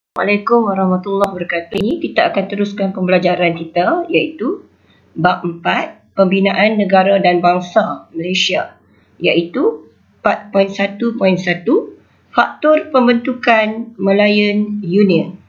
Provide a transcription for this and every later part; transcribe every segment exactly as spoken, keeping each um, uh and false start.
Assalamualaikum warahmatullahi wabarakatuh. Ini kita akan teruskan pembelajaran kita, iaitu bab empat, Pembinaan Negara dan Bangsa Malaysia, iaitu empat titik satu titik satu, Faktor Pembentukan Malayan Union.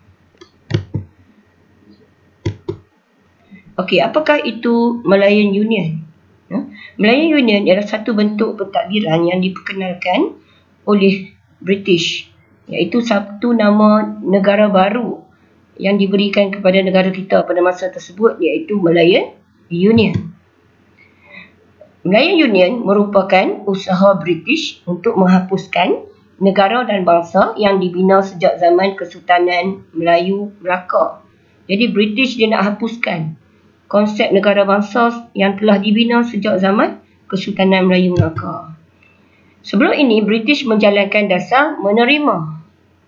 Okey, apakah itu Malayan Union? Malayan Union adalah satu bentuk pentadbiran yang diperkenalkan oleh British, iaitu satu nama negara baru yang diberikan kepada negara kita pada masa tersebut, iaitu Malayan Union. Malayan Union merupakan usaha British untuk menghapuskan negara dan bangsa yang dibina sejak zaman Kesultanan Melayu Melaka. Jadi British dia nak hapuskan konsep negara bangsa yang telah dibina sejak zaman Kesultanan Melayu Melaka. Sebelum ini, British menjalankan dasar menerima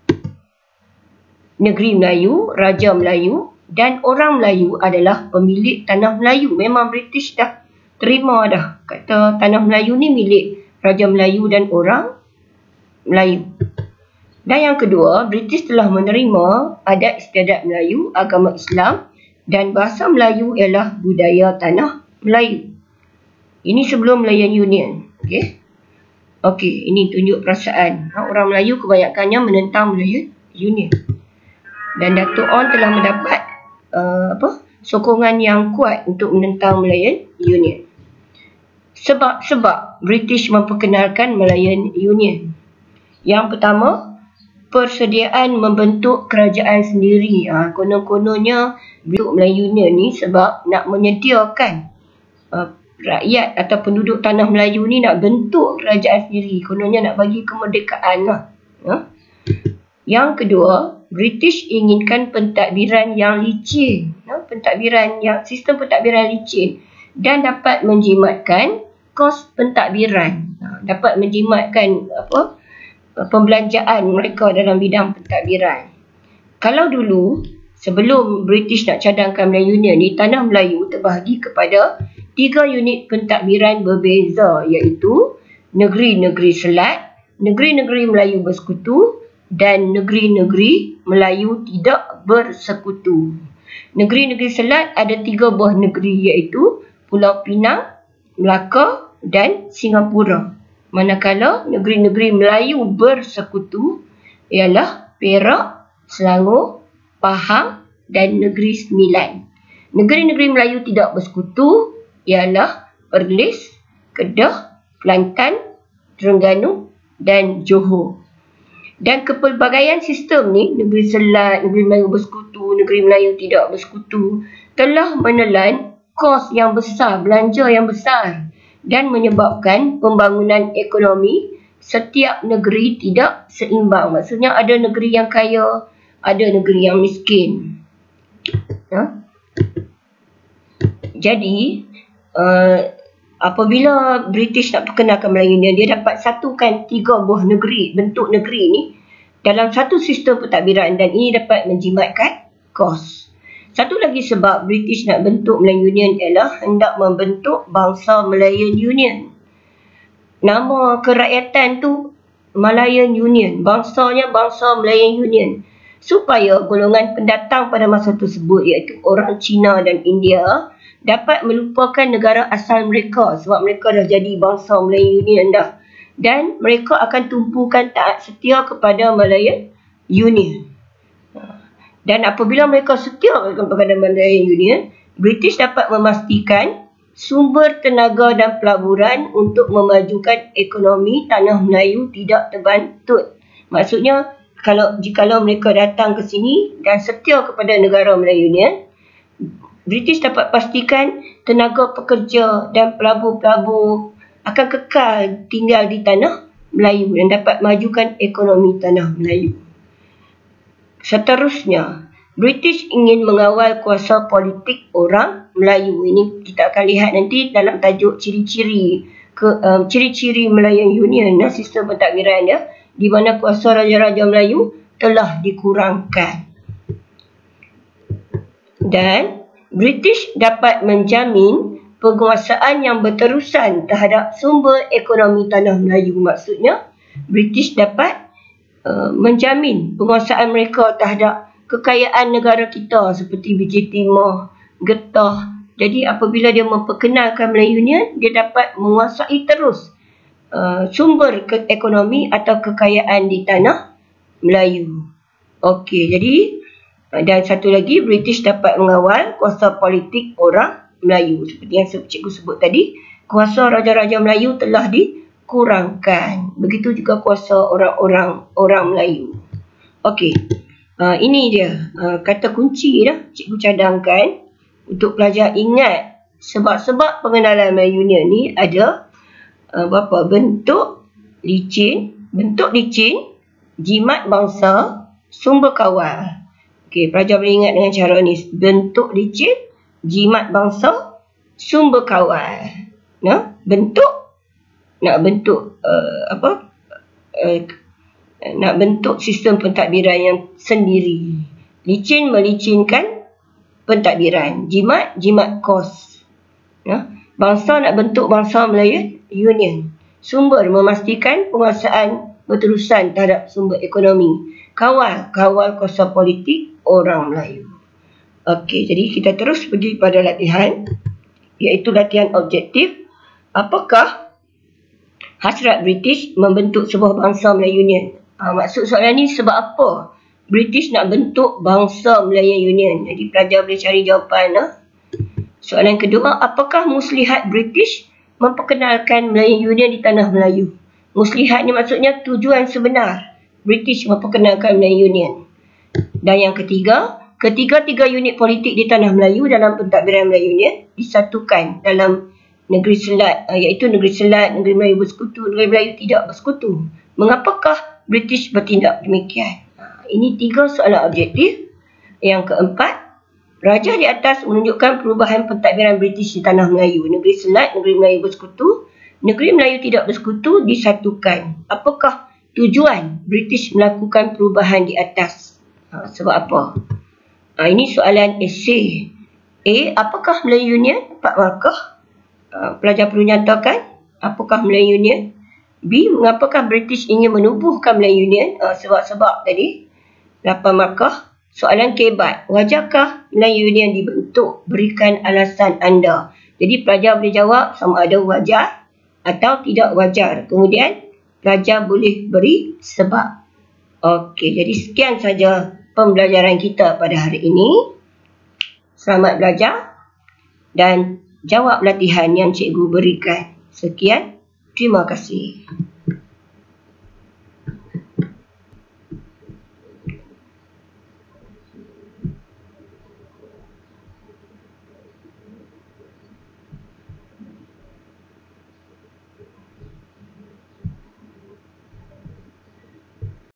negeri Melayu, Raja Melayu dan orang Melayu adalah pemilik tanah Melayu. Memang British dah terima dah, kata tanah Melayu ni milik Raja Melayu dan orang Melayu. Dan yang kedua, British telah menerima adat istiadat Melayu, agama Islam dan bahasa Melayu ialah budaya tanah Melayu. Ini sebelum Malayan Union. Okey. Okey, ini tunjuk perasaan. Ha, orang Melayu kebanyakannya menentang Malayan Union. Dan Dato' On telah mendapat uh, apa? sokongan yang kuat untuk menentang Malayan Union. Sebab-sebab British memperkenalkan Malayan Union. Yang pertama, persediaan membentuk kerajaan sendiri. Ha, konon-kononnya bentuk Malayan Union ni sebab nak menyediakan uh, rakyat atau penduduk tanah Melayu ni nak bentuk kerajaan sendiri. Kononnya nak bagi kemerdekaan lah. Ha? Yang kedua, British inginkan pentadbiran yang licin. Ha? Pentadbiran yang, sistem pentadbiran licin dan dapat menjimatkan kos pentadbiran. Ha? Dapat menjimatkan apa pembelanjaan mereka dalam bidang pentadbiran. Kalau dulu, sebelum British nak cadangkan Malayan Union ni, tanah Melayu terbahagi kepada tiga unit pentadbiran berbeza, iaitu negeri-negeri Selat, negeri-negeri Melayu bersekutu dan negeri-negeri Melayu tidak bersekutu. Negeri-negeri Selat ada tiga buah negeri, iaitu Pulau Pinang, Melaka dan Singapura. Manakala negeri-negeri Melayu bersekutu ialah Perak, Selangor, Pahang dan Negeri Sembilan. Negeri-negeri Melayu tidak bersekutu ialah Perlis, Kedah, Kelantan, Terengganu dan Johor. Dan kepelbagaian sistem ni, negeri Selat, negeri Melayu bersekutu, negeri Melayu tidak bersekutu, telah menelan kos yang besar, belanja yang besar dan menyebabkan pembangunan ekonomi setiap negeri tidak seimbang. Maksudnya ada negeri yang kaya, ada negeri yang miskin. Ha? Jadi, uh, apabila British nak perkenalkan Malayan Union, dia dapat satukan tiga buah negeri, bentuk negeri ni dalam satu sistem pentadbiran, dan ini dapat menjimatkan kos. Satu lagi sebab British nak bentuk Malayan Union ialah hendak membentuk bangsa Malayan Union. Nama kerakyatan tu Malayan Union, bangsanya bangsa Malayan Union, supaya golongan pendatang pada masa tersebut, iaitu orang Cina dan India, dapat melupakan negara asal mereka sebab mereka dah jadi bangsa Malayan Union dah. Dan mereka akan tumpukan taat setia kepada Malayan Union. Dan apabila mereka setia kepada Malayan Union, British dapat memastikan sumber tenaga dan pelaburan untuk memajukan ekonomi tanah Melayu tidak terbantut. Maksudnya, kalau jikalau mereka datang ke sini dan setia kepada negara Malayan Union, British dapat pastikan tenaga pekerja dan pelabur-pelabur akan kekal tinggal di tanah Melayu dan dapat majukan ekonomi tanah Melayu. Seterusnya, British ingin mengawal kuasa politik orang Melayu. Ini kita akan lihat nanti dalam tajuk ciri-ciri ke um, ciri-ciri Malayan Union, sistem pentadbiran dia, di mana kuasa raja-raja Melayu telah dikurangkan. Dan British dapat menjamin penguasaan yang berterusan terhadap sumber ekonomi tanah Melayu. Maksudnya, British dapat uh, menjamin penguasaan mereka terhadap kekayaan negara kita seperti biji timah, getah. Jadi apabila dia memperkenalkan Melayu Union, dia dapat menguasai terus uh, sumber ke ekonomi atau kekayaan di tanah Melayu. Okey, jadi dan satu lagi, British dapat mengawal kuasa politik orang Melayu. Seperti yang cikgu sebut tadi, kuasa raja-raja Melayu telah dikurangkan. Begitu juga kuasa orang-orang orang Melayu. Okey, uh, ini dia uh, kata kunci dah cikgu cadangkan untuk pelajar ingat. Sebab-sebab pengenalan Melayu Union ni ada uh, berapa? Bentuk licin, bentuk licin, jimat bangsa, sumber kawal. Okey, pelajar boleh ingat dengan cara ni. Bentuk licin, jimat bangsa, sumber kawal. Nah, bentuk nak bentuk uh, apa? Uh, nak bentuk sistem pentadbiran yang sendiri. Licin melicinkan pentadbiran. Jimat, jimat kos. Nah, bangsa nak bentuk bangsa Melayu Union. Sumber memastikan penguasaan berterusan terhadap sumber ekonomi. Kawal, kawal kuasa politik orang Melayu. Okey, jadi kita terus pergi pada latihan, iaitu latihan objektif. Apakah hasrat British membentuk sebuah bangsa Melayu Union? Ha, maksud soalan ni sebab apa British nak bentuk bangsa Melayu Union? Jadi pelajar boleh cari jawapan. Ha? Soalan kedua, apakah muslihat British memperkenalkan Melayu Union di tanah Melayu? Muslihat ni maksudnya tujuan sebenar British memperkenalkan Melayu Union. Dan yang ketiga, ketiga-tiga unit politik di tanah Melayu dalam pentadbiran Melayu Union disatukan dalam negeri Selat, iaitu negeri Selat, negeri Melayu Bersekutu, negeri Melayu Tidak Bersekutu. Mengapakah British bertindak demikian? Ini tiga soalan objektif. Yang keempat, rajah di atas menunjukkan perubahan pentadbiran British di tanah Melayu. Negeri Selat, negeri Melayu Bersekutu, negeri Melayu Tidak Bersekutu disatukan. Apakah tujuan British melakukan perubahan di atas? Ha, sebab apa? Ha, ini soalan esei. A. Apakah Melayu Union? empat markah. Ha, pelajar perlu nyatakan apakah Melayu Union. B. Mengapakah British ingin menubuhkan Melayu Union? Ha, sebab-sebab tadi. lapan markah. Soalan kebat. Wajarkah Melayu Union dibentuk? Berikan alasan anda. Jadi pelajar boleh jawab sama ada wajar atau tidak wajar. Kemudian pelajar boleh beri sebab. Okey, jadi sekian saja pembelajaran kita pada hari ini. Selamat belajar dan jawab latihan yang cikgu berikan. Sekian, terima kasih.